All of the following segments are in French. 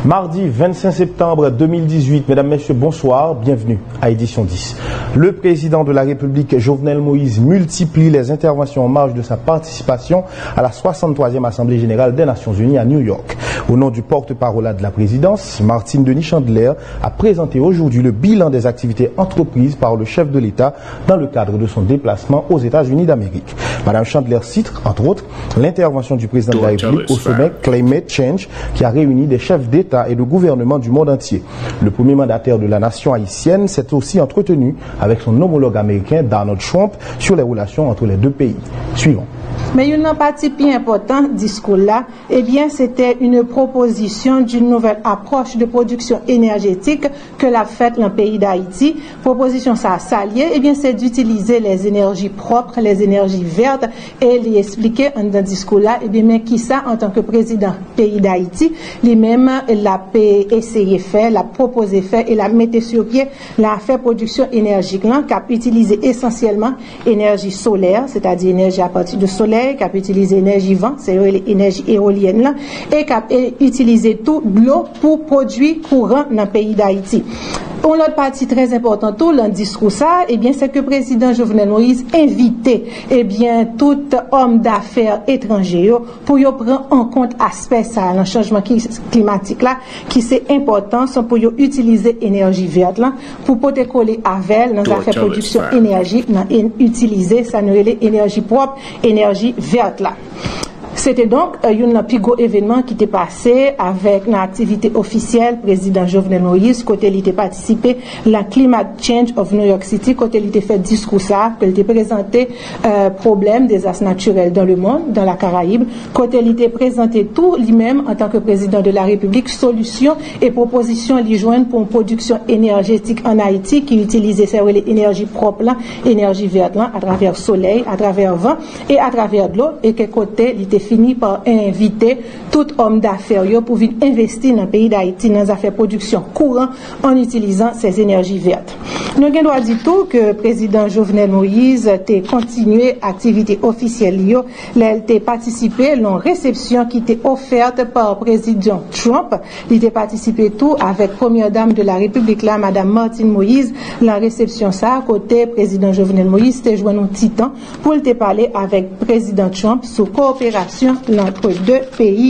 Mardi 25 septembre 2018, mesdames, messieurs, bonsoir, bienvenue à Édition 10. Le président de la République, Jovenel Moïse, multiplie les interventions en marge de sa participation à la 63e Assemblée Générale des Nations Unies à New York. Au nom du porte-parole de la présidence, Martine Denis Chandler a présenté aujourd'hui le bilan des activités entreprises par le chef de l'État dans le cadre de son déplacement aux États-Unis d'Amérique. Madame Chandler cite, entre autres, l'intervention du président de la République au sommet Climate Change qui a réuni des chefs d'État et de gouvernement du monde entier. Le premier mandataire de la nation haïtienne s'est aussi entretenu avec son homologue américain Donald Trump sur les relations entre les deux pays. Suivons. Mais une partie plus importante discours là, eh bien, c'était une proposition d'une nouvelle approche de production énergétique que l'a faite dans le pays d'Haïti. Proposition ça s'allier, eh bien, c'est d'utiliser les énergies propres, les énergies vertes, et lui expliquer dans le discours là, eh bien, mais qui ça, en tant que président pays d'Haïti, lui-même l'a essayé faire, l'a proposé faire et l'a mis sur pied, l'a fait production énergique là, qui a utilisé essentiellement énergie solaire, c'est-à-dire énergie à partir de soleil, qui a utilisé l'énergie vent, c'est l'énergie éolienne là, et qui a utilisé tout l'eau pour produire courant dans le pays d'Haïti. Une autre partie très importante dans le discours ça, eh bien, c'est que le président Jovenel Moïse invitait, eh bien, tout homme d'affaires étranger pour y prendre en compte aspect ça, le changement climatique là, qui c'est important, pour y utiliser énergie verte là, pour pouvoir coller avec dans la production énergie, utiliser ça, l'énergie propre, énergie verte là. C'était donc un plus gros événement qui était passé avec une activité officielle, président Jovenel Moïse, côté il était participé la Climate Change of New York City, côté il était fait discours ça, qu'il était présenté problème des désastres naturels dans le monde, dans la Caraïbe, côté il était présenté tout lui-même en tant que président de la République, solutions et propositions lui joindre pour une production énergétique en Haïti qui utilisait l'énergie propre là, énergie verte là, à travers soleil, à travers vent et à travers de l'eau, et que côté il était fini par inviter tout homme d'affaires pour venir investir dans le pays d'Haïti dans les affaires de production courant en utilisant ces énergies vertes. Nous avons dit tout que le président Jovenel Moïse a continué l'activité officielle. Il a participé à une réception qui était offerte par le président Trump. Il a participé tout avec la première dame de la République, là, Madame Martine Moïse. La réception ça, à côté président Jovenel Moïse, c'était joué un petit temps pour te parler avec le président Trump sur coopération entre deux pays.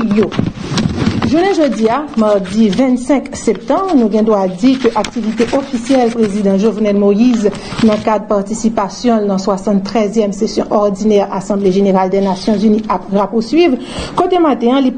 Jeudi, mardi 25 septembre, nous avons dit que l'activité officielle président Jovenel Moïse dans le cadre de participation dans la 73e session ordinaire Assemblée Générale des Nations Unies à poursuivre. Côté matin, il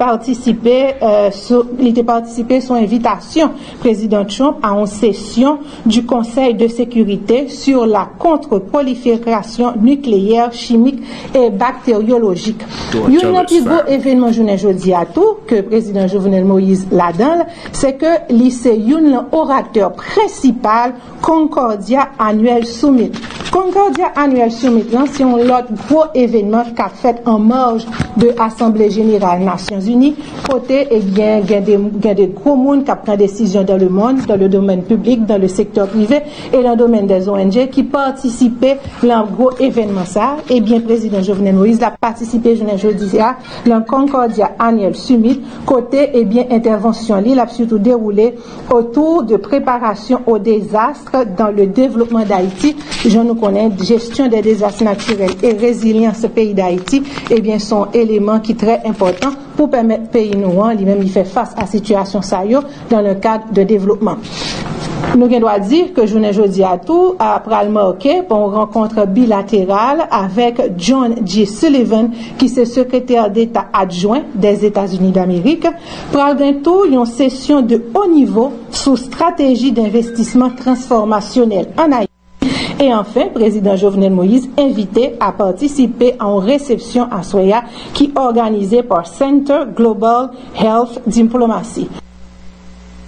était participé sur invitation président Trump à une session du Conseil de sécurité sur la contre-prolifération nucléaire, chimique et bactériologique. Il y a un plus gros événement jeudi à tout que président Jovenel Moïse là-dedans, c'est que lycée un orateur principal Concordia Annual Summit. Concordia Annual Summit, c'est un autre gros événement qu'a fait en marge de l'Assemblée Générale des Nations Unies. Côté, eh bien, il y a des gros monde qui prennent des décisions dans le monde, dans le domaine public, dans le secteur privé et dans le domaine des ONG qui participaient à un gros événement ça. Eh bien, président Jovenel Moïse a participé jeudi à la Concordia Annual Summit. Côté, eh bien, intervention, il a surtout déroulé autour de préparation au désastre dans le développement d'Haïti. Je nous connais, gestion des désastres naturels et résilience au pays d'Haïti, eh bien, sont éléments qui sont très importants pour permettre au pays nous, lui-même, il fait face à la situation ça dans le cadre de développement. Nous devons dire que jeudi à tout, après le marqué pour une rencontre bilatérale avec John G. Sullivan, qui est secrétaire d'État adjoint des États-Unis d'Amérique, pour tout une session de haut niveau sous stratégie d'investissement transformationnel en Haïti. Et enfin, président Jovenel Moïse invité à participer à une réception à Soya qui est organisée par Center Global Health Diplomacy.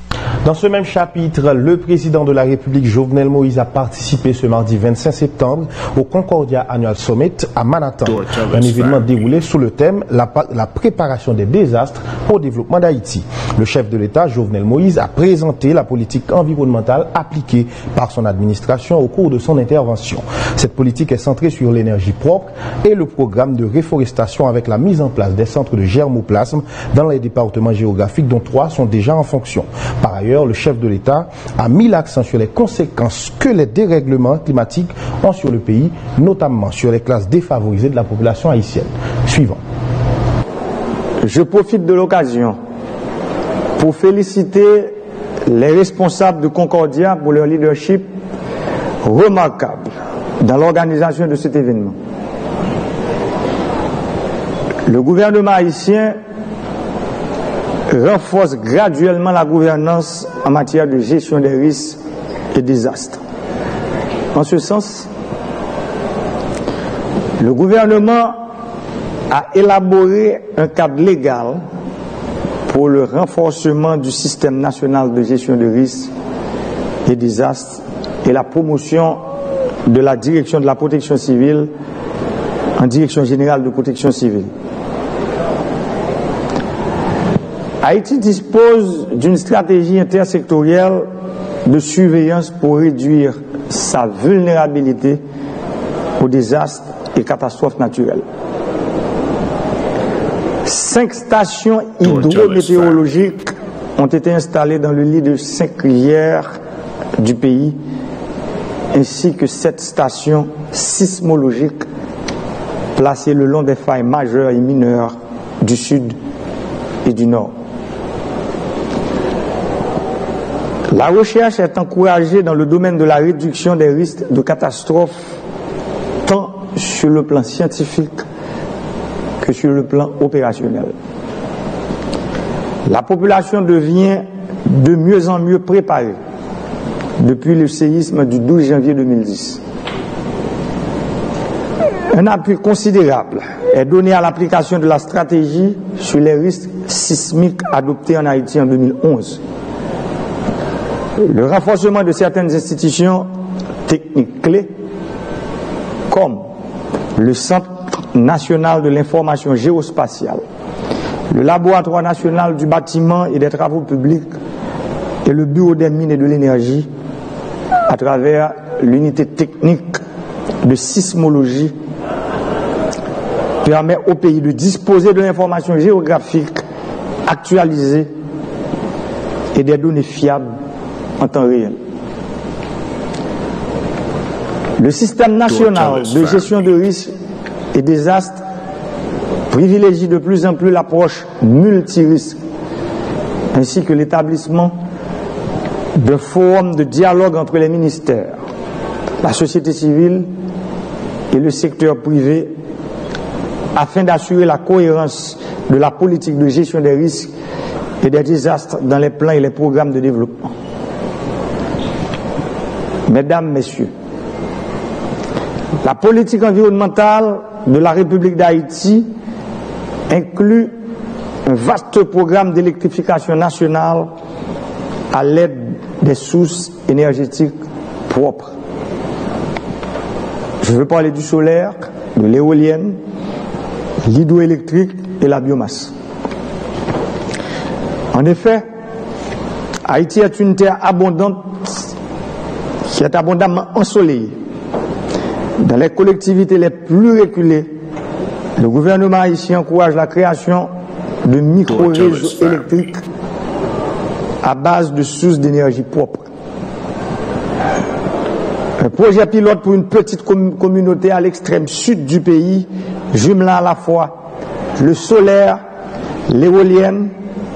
Dans ce même chapitre, le président de la République, Jovenel Moïse, a participé ce mardi 25 septembre au Concordia Annual Summit à Manhattan. Un événement déroulé sous le thème « La préparation des désastres au développement d'Haïti ». Le chef de l'État, Jovenel Moïse, a présenté la politique environnementale appliquée par son administration au cours de son intervention. Cette politique est centrée sur l'énergie propre et le programme de réforestation avec la mise en place des centres de germoplasme dans les départements géographiques dont 3 sont déjà en fonction. Par ailleurs, le chef de l'État a mis l'accent sur les conséquences que les dérèglements climatiques ont sur le pays, notamment sur les classes défavorisées de la population haïtienne. Suivant. Je profite de l'occasion pour féliciter les responsables de Concordia pour leur leadership remarquable dans l'organisation de cet événement. Le gouvernement haïtien renforce graduellement la gouvernance en matière de gestion des risques et désastres. En ce sens, le gouvernement a élaboré un cadre légal pour le renforcement du système national de gestion de risques et désastres et la promotion de la direction de la protection civile en direction générale de protection civile. Haïti dispose d'une stratégie intersectorielle de surveillance pour réduire sa vulnérabilité aux désastres et catastrophes naturelles. 5 stations hydrométéorologiques ont été installées dans le lit de 5 rivières du pays, ainsi que 7 stations sismologiques placées le long des failles majeures et mineures du sud et du nord. La recherche est encouragée dans le domaine de la réduction des risques de catastrophes, tant sur le plan scientifique que sur le plan opérationnel. La population devient de mieux en mieux préparée depuis le séisme du 12 janvier 2010. Un appui considérable est donné à l'application de la stratégie sur les risques sismiques adoptée en Haïti en 2011. Le renforcement de certaines institutions techniques clés, comme le Centre national de l'information géospatiale, le Laboratoire national du bâtiment et des travaux publics et le Bureau des mines et de l'énergie, à travers l'unité technique de sismologie, permet au pays de disposer de l'information géographique actualisée et des données fiables en temps réel. Le système national de gestion de risques et désastres privilégie de plus en plus l'approche multirisque, ainsi que l'établissement de forums de dialogue entre les ministères, la société civile et le secteur privé, afin d'assurer la cohérence de la politique de gestion des risques et des désastres dans les plans et les programmes de développement. Mesdames, Messieurs, la politique environnementale de la République d'Haïti inclut un vaste programme d'électrification nationale à l'aide des sources énergétiques propres. Je veux parler du solaire, de l'éolienne, l'hydroélectrique et la biomasse. En effet, Haïti est une terre abondante qui est abondamment ensoleillée. Dans les collectivités les plus reculées, le gouvernement haïtien encourage la création de micro-réseaux électriques à base de sources d'énergie propre. Un projet pilote pour une petite communauté à l'extrême sud du pays, jumelant à la fois le solaire, l'éolienne,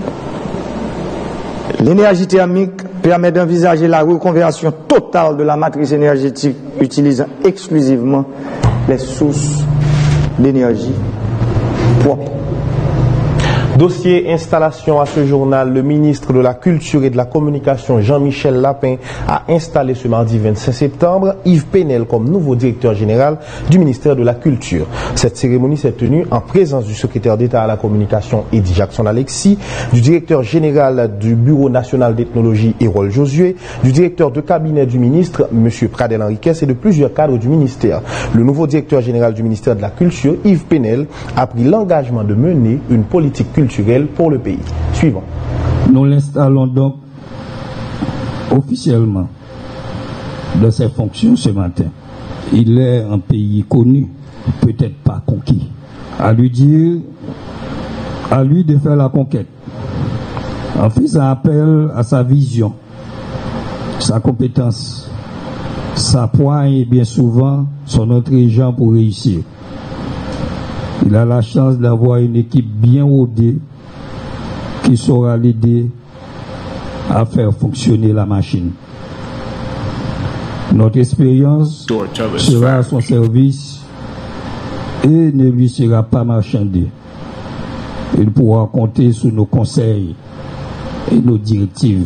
l'énergie thermique, permet d'envisager la reconversion totale de la matrice énergétique utilisant exclusivement les sources d'énergie propre. Dossier installation à ce journal, le ministre de la Culture et de la Communication Jean-Michel Lapin a installé ce mardi 25 septembre Yves Penel comme nouveau directeur général du ministère de la Culture. Cette cérémonie s'est tenue en présence du secrétaire d'État à la Communication Eddy Jackson-Alexis, du directeur général du Bureau national d'ethnologie Hérol Josué, du directeur de cabinet du ministre M. Pradel Henriquez et de plusieurs cadres du ministère. Le nouveau directeur général du ministère de la Culture, Yves Penel, a pris l'engagement de mener une politique culturelle pour le pays. Suivant. Nous l'installons donc officiellement dans ses fonctions ce matin. Il est un pays connu, peut-être pas conquis. À lui de faire la conquête, en faisant appel à sa vision, sa compétence, sa poigne et bien souvent son intelligence pour réussir. Il a la chance d'avoir une équipe bien rodée qui saura l'aider à faire fonctionner la machine. Notre expérience sera à son service et ne lui sera pas marchandée. Il pourra compter sur nos conseils et nos directives.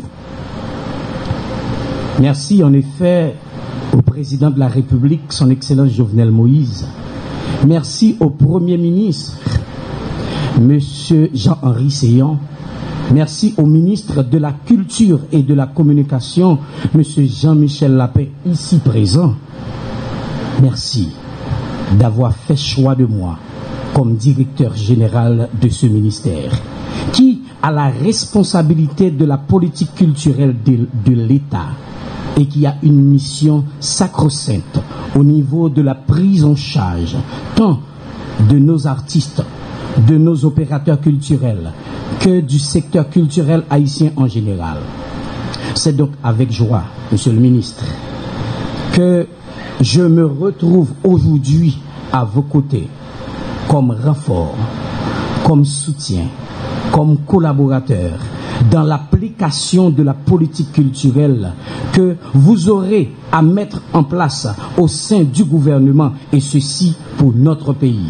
Merci en effet au président de la République, son Excellence Jovenel Moïse. Merci au Premier ministre, Monsieur Jean-Henri Séan. Merci au ministre de la Culture et de la Communication, Monsieur Jean-Michel Lapin, ici présent. Merci d'avoir fait choix de moi comme directeur général de ce ministère, qui a la responsabilité de la politique culturelle de l'État et qui a une mission sacro-sainte au niveau de la prise en charge tant de nos artistes, de nos opérateurs culturels, que du secteur culturel haïtien en général. C'est donc avec joie, Monsieur le ministre, que je me retrouve aujourd'hui à vos côtés comme renfort, comme soutien, comme collaborateur dans l'application de la politique culturelle que vous aurez à mettre en place au sein du gouvernement, et ceci pour notre pays.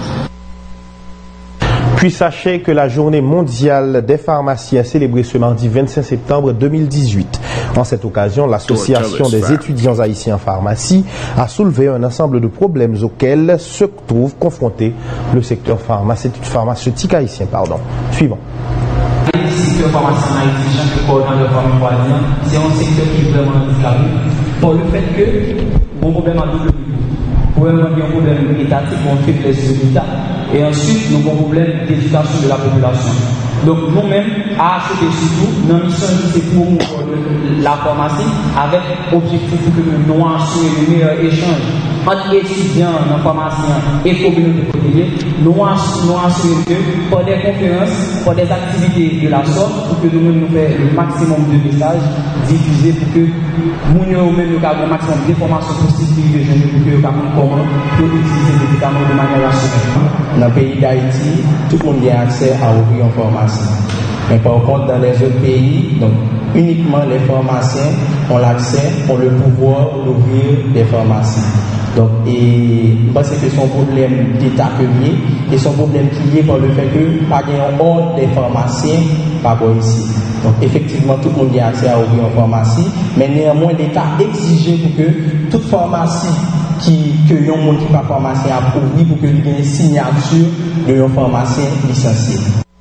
Puis sachez que la journée mondiale des pharmaciens célébrée ce mardi 25 septembre 2018. En cette occasion, l'association des étudiants haïtiens en pharmacie a soulevé un ensemble de problèmes auxquels se trouve confronté le secteur pharmaceutique haïtien. Suivant. Le secteur pharmacien haïtien, c'est un secteur qui est vraiment handicapé pour le fait que mon problème a double niveau. Premièrement, il y a un problème étatique, on fait faiblesse de l'État, et ensuite, nous avons un problème d'éducation de la population. Donc, nous-mêmes, à acheter surtout, notre mission, c'est pour la pharmacie, avec objectif que nous assurons le meilleur échange entre étudiants, pharmaciens et communautés hôtelières. Nous assurons que, pour des conférences, pour des activités de la sorte, pour que nous fassions le maximum de messages diffusés pour que nous ayons le maximum d'informations possibles pour que nous comment utiliser les médicaments de manière rationnelle. Dans le pays d'Haïti, tout le monde a accès à ouvrir une pharmacie. Mais par contre, dans les autres pays, donc, uniquement les pharmaciens ont l'accès, ont le pouvoir d'ouvrir des pharmacies. Donc, et je pense que c'est un problème d'État public et c'est un problème qui est par le fait que pas un ordre des pharmaciens par rapport ici. Donc, effectivement, tout le monde a accès à ouvrir une pharmacie, mais néanmoins, l'État exige pour que toute pharmacie que yon monde qui pas pharmacien a ouvrir pour que il y ait une signature de un pharmacien licencié.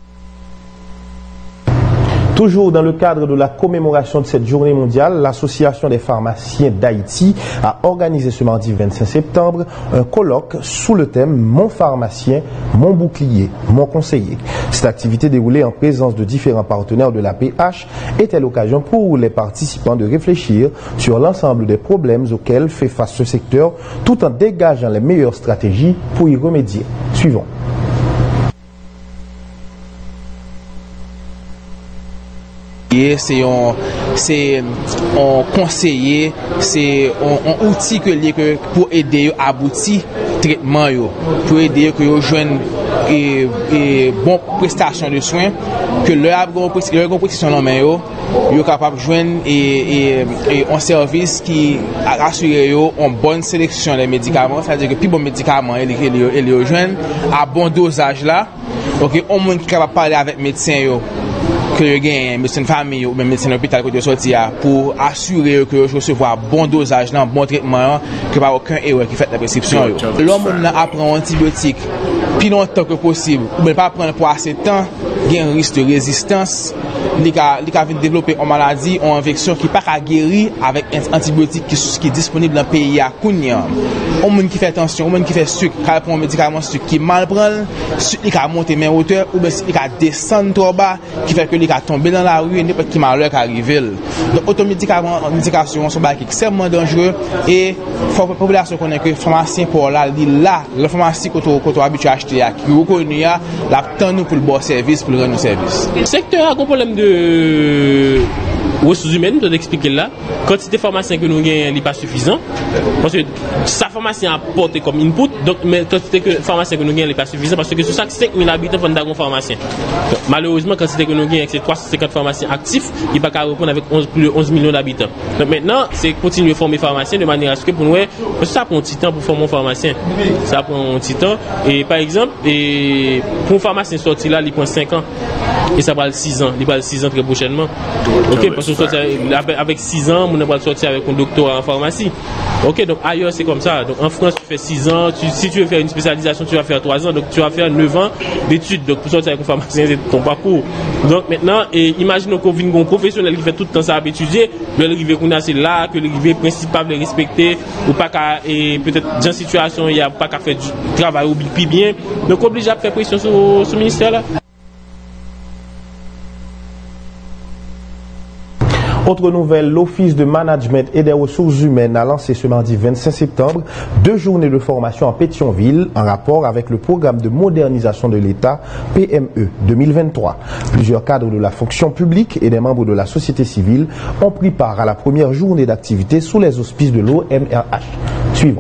Toujours dans le cadre de la commémoration de cette journée mondiale, l'Association des pharmaciens d'Haïti a organisé ce mardi 25 septembre un colloque sous le thème « Mon pharmacien, mon bouclier, mon conseiller ». Cette activité déroulée en présence de différents partenaires de l'APH était l'occasion pour les participants de réfléchir sur l'ensemble des problèmes auxquels fait face ce secteur, tout en dégageant les meilleures stratégies pour y remédier. Suivons. C'est un conseiller, c'est un outil pour aider à aboutir traitement, pour aider que les jeunes et bonne prestation de soins, que leur prescription en main, ils sont capables de joindre et un service qui assure une bonne sélection des médicaments, c'est-à-dire que plus bon médicament ils joignent à bon dosage là. Ok, on monde qui capable parler avec médecin yo que yo gagne médecin famille ou même médecin hôpital que yo sorti pour assurer que yo recevoir bon dosage là, bon traitement que pas aucun erreur qui fait la prescription yo. L'homme apprend antibiotique plus longtemps que possible ou bien pas prendre pour assez de temps, il y a un risque de résistance. Il a développé une maladie ou une infection qui n'est pas guérie avec un antibiotique qui est disponible dans le pays à Kounia. Un monde qui fait attention, un monde qui fait sucre, qui prend un médicament sucre qui mal prend, il a monté mes hauteurs ou bien il a descendu trop bas, qui fait que il a tombé dans la rue et n'importe qui malheur qui arrive. Donc automédication sont extrêmement dangereux et il faut que la population connaisse que le pharmacien pour là, la pharmacie qu'on est habitué à acheter, qui est reconnu, l'attend nous pour le bon service, pour le rendre service. Le secteur a un problème de ressources humaines, je vais expliquer là. Quantité de pharmaciens que nous gagnons n'est pas suffisant. Parce que sa pharmacien apporte comme input, donc, mais quantité de pharmaciens que nous gagnons n'est pas suffisant parce que sur chaque 5000 habitants, il y a un pharmacien. Donc, malheureusement, quantité que nous gagnons, c'est 350 pharmaciens actifs, il n'y a pas qu'à répondre avec plus de 11 millions d'habitants. Donc maintenant, c'est continuer à former pharmaciens de manière à ce que pour nous, parce que ça prend un petit temps pour former un pharmacien. Ça prend un petit temps. Et par exemple, pour un pharmacien sorti là, il prend 5 ans. Et ça va 6 ans. Il va 6 ans très prochainement. Ok, parce que avec 6 ans, on va sortir avec un doctorat en pharmacie. Ok, donc ailleurs c'est comme ça. Donc en France, tu fais 6 ans. Si tu veux faire une spécialisation, tu vas faire 3 ans. Donc tu vas faire 9 ans d'études. Donc pour sortir avec un pharmacien, c'est ton parcours. Donc maintenant, imaginons qu'on vient un professionnel qui fait tout le temps ça à étudier. Le rivet qu'on a, c'est là que le rivet principal est respecté. Ou pas qu'à, et peut-être dans une situation, il n'y a pas qu'à faire du travail ou plus bien. Donc obligé à faire pression sur ce ministère-là. Autre nouvelle, l'Office de Management et des Ressources Humaines a lancé ce mardi 25 septembre 2 journées de formation à Pétionville en rapport avec le programme de modernisation de l'État PME 2023. Plusieurs cadres de la fonction publique et des membres de la société civile ont pris part à la première journée d'activité sous les auspices de l'OMRH. Suivons.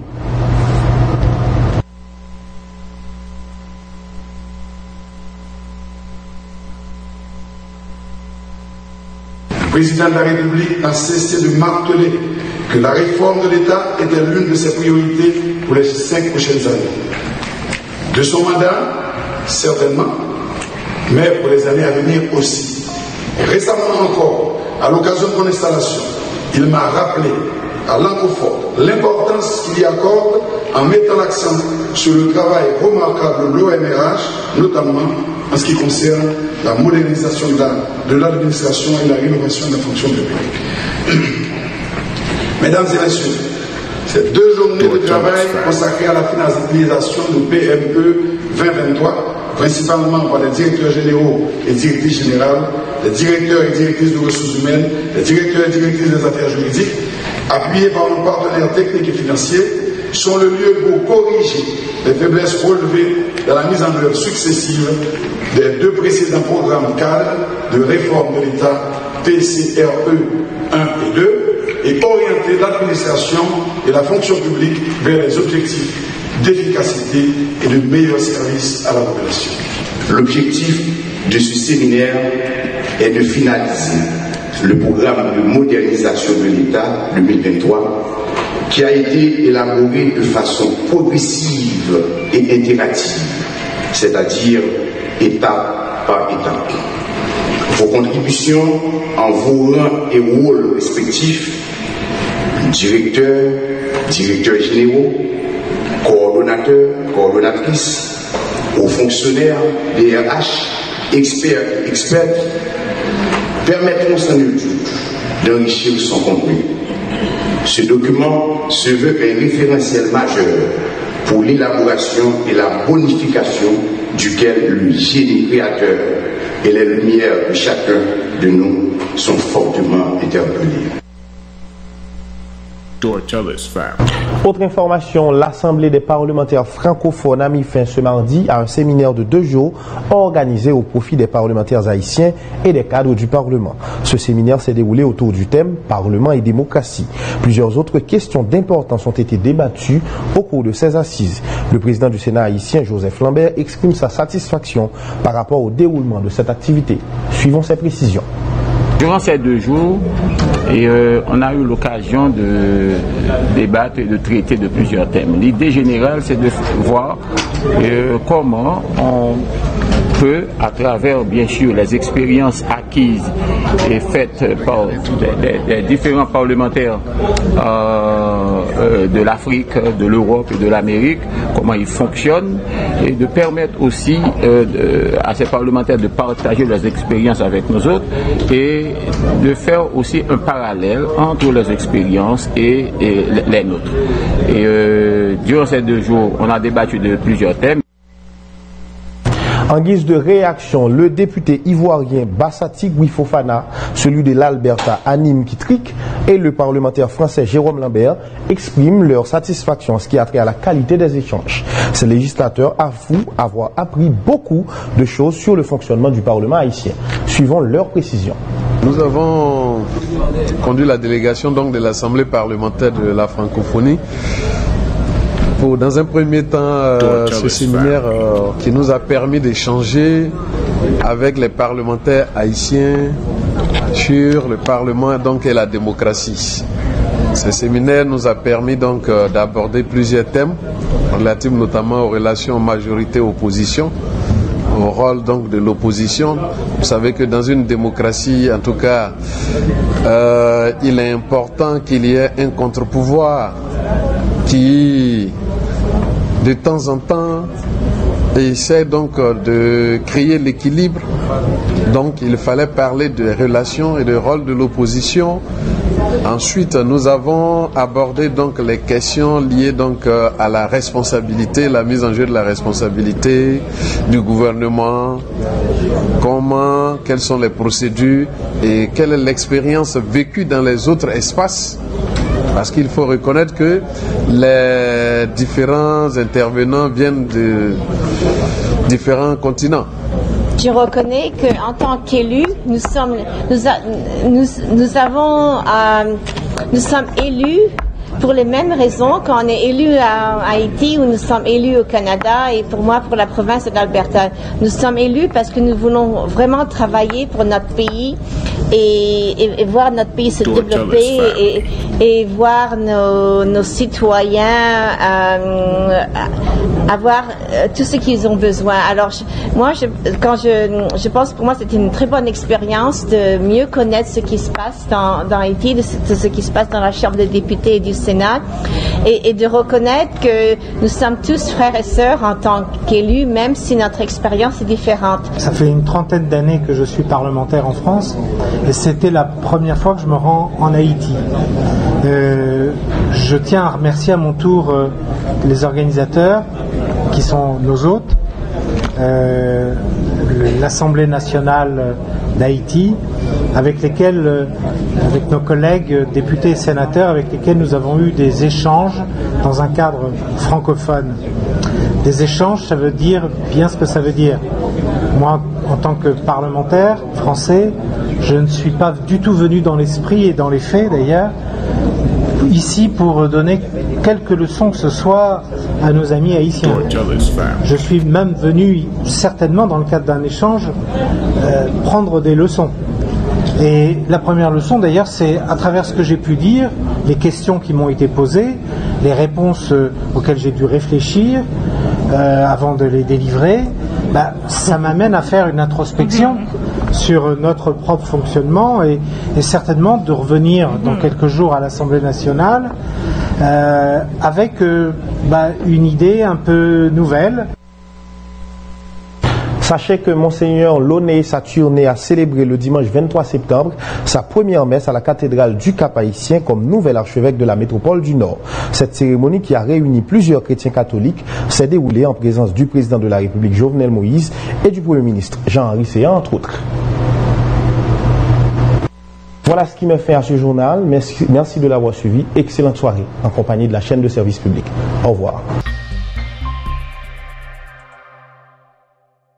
Le président de la République n'a cessé de marteler que la réforme de l'État était l'une de ses priorités pour les 5 prochaines années. De son mandat, certainement, mais pour les années à venir aussi. Récemment encore, à l'occasion de mon installation, il m'a rappelé à l'encre forte l'importance qu'il y accorde en mettant l'accent sur le travail remarquable de l'OMRH, notamment en ce qui concerne la modernisation de l'administration et la rénovation de la fonction publique. Mesdames et messieurs, ces 2 journées de travail consacrées à la finalisation du PME 2023, principalement par les directeurs généraux et directrices générales, les directeurs et directrices de ressources humaines, les directeurs et directrices des affaires juridiques, appuyés par nos partenaires techniques et financiers, sont le lieu pour corriger les faiblesses relevées dans la mise en œuvre successive des 2 précédents programmes cadres de réforme de l'État PCRE 1 et 2 et orienter l'administration et la fonction publique vers les objectifs d'efficacité et de meilleurs services à la population. L'objectif de ce séminaire est de finaliser le programme de modernisation de l'État 2023 qui a été élaboré de façon progressive et itérative, c'est-à-dire étape par étape. Vos contributions en vos rangs et rôles respectifs, directeurs, directeurs généraux, coordonnateurs, coordonnatrices, aux fonctionnaires, DRH, experts, expertes, permettront sans nul doute d'enrichir son contenu. Ce document se veut un référentiel majeur pour l'élaboration et la bonification duquel le génie créateur et les lumières de chacun de nous sont fortement interpellées. Autre information, l'Assemblée des parlementaires francophones a mis fin ce mardi à un séminaire de 2 jours organisé au profit des parlementaires haïtiens et des cadres du Parlement. Ce séminaire s'est déroulé autour du thème Parlement et démocratie. Plusieurs autres questions d'importance ont été débattues au cours de ces assises. Le président du Sénat haïtien, Joseph Lambert, exprime sa satisfaction par rapport au déroulement de cette activité. Suivons ces précisions. Durant ces 2 jours, on a eu l'occasion de débattre et de traiter de plusieurs thèmes. L'idée générale, c'est de voir comment on peut, à travers bien sûr les expériences acquises et faites par des différents parlementaires de l'Afrique, de l'Europe et de l'Amérique, comment ils fonctionnent, et de permettre aussi à ces parlementaires de partager leurs expériences avec nous autres et de faire aussi un parallèle entre leurs expériences et les nôtres. Et durant ces 2 jours, on a débattu de plusieurs thèmes. En guise de réaction, le député ivoirien Bassati Guy Fofana, celui de l'Alberta Anim Kitrik et le parlementaire français Jérôme Lambert expriment leur satisfaction en ce qui a trait à la qualité des échanges. Ces législateurs avouent avoir appris beaucoup de choses sur le fonctionnement du Parlement haïtien. Suivons leurs précisions. Nous avons conduit la délégation donc de l'Assemblée parlementaire de la francophonie pour, dans un premier temps, ce séminaire qui nous a permis d'échanger avec les parlementaires haïtiens sur le Parlement donc, et la démocratie. Ce séminaire nous a permis donc d'aborder plusieurs thèmes relatifs notamment aux relations majorité-opposition, au rôle donc de l'opposition. Vous savez que dans une démocratie, en tout cas, il est important qu'il y ait un contre-pouvoir qui, de temps en temps, essaie donc de créer l'équilibre. Donc il fallait parler des relations et du rôle de l'opposition. Ensuite, nous avons abordé donc les questions liées donc à la responsabilité, la mise en jeu de la responsabilité du gouvernement, quelles sont les procédures et quelle est l'expérience vécue dans les autres espaces. Parce qu'il faut reconnaître que les différents intervenants viennent de différents continents. Je reconnais qu'en tant qu'élus, nous sommes élus pour les mêmes raisons qu'on est élus à Haïti ou nous sommes élus au Canada et pour moi pour la province d'Alberta. Nous sommes élus parce que nous voulons vraiment travailler pour notre pays et voir notre pays se développer et voir nos citoyens avoir tout ce qu'ils ont besoin. Alors je pense pour moi c'était une très bonne expérience de mieux connaître ce qui se passe dans Haïti, de ce qui se passe dans la Chambre des députés et du Sénat et de reconnaître que nous sommes tous frères et sœurs en tant qu'élus, même si notre expérience est différente. Ça fait une 30aine d'années que je suis parlementaire en France et c'était la première fois que je me rends en Haïti. Je tiens à remercier à mon tour les organisateurs qui sont nos hôtes, l'Assemblée nationale d'Haïti, avec nos collègues députés et sénateurs, avec lesquels nous avons eu des échanges dans un cadre francophone. Des échanges, ça veut dire bien ce que ça veut dire. Moi, en tant que parlementaire français, je ne suis pas du tout venu dans l'esprit et dans les faits d'ailleurs, ici pour donner quelques leçons que ce soit à nos amis haïtiens. Je suis même venu, certainement dans le cadre d'un échange, prendre des leçons. Et la première leçon d'ailleurs, c'est à travers ce que j'ai pu dire, les questions qui m'ont été posées, les réponses auxquelles j'ai dû réfléchir avant de les délivrer, ça m'amène à faire une introspection sur notre propre fonctionnement et certainement de revenir dans quelques jours à l'Assemblée nationale avec une idée un peu nouvelle. Sachez que Monseigneur Launay Saturné a célébré le dimanche 23 septembre sa première messe à la cathédrale du Cap-Haïtien comme nouvel archevêque de la métropole du Nord. Cette cérémonie qui a réuni plusieurs chrétiens catholiques s'est déroulée en présence du président de la République Jovenel Moïse et du Premier ministre Jean-Henri Séan, entre autres. Voilà ce qui me fait à ce journal. Merci de l'avoir suivi. Excellente soirée en compagnie de la chaîne de service public. Au revoir.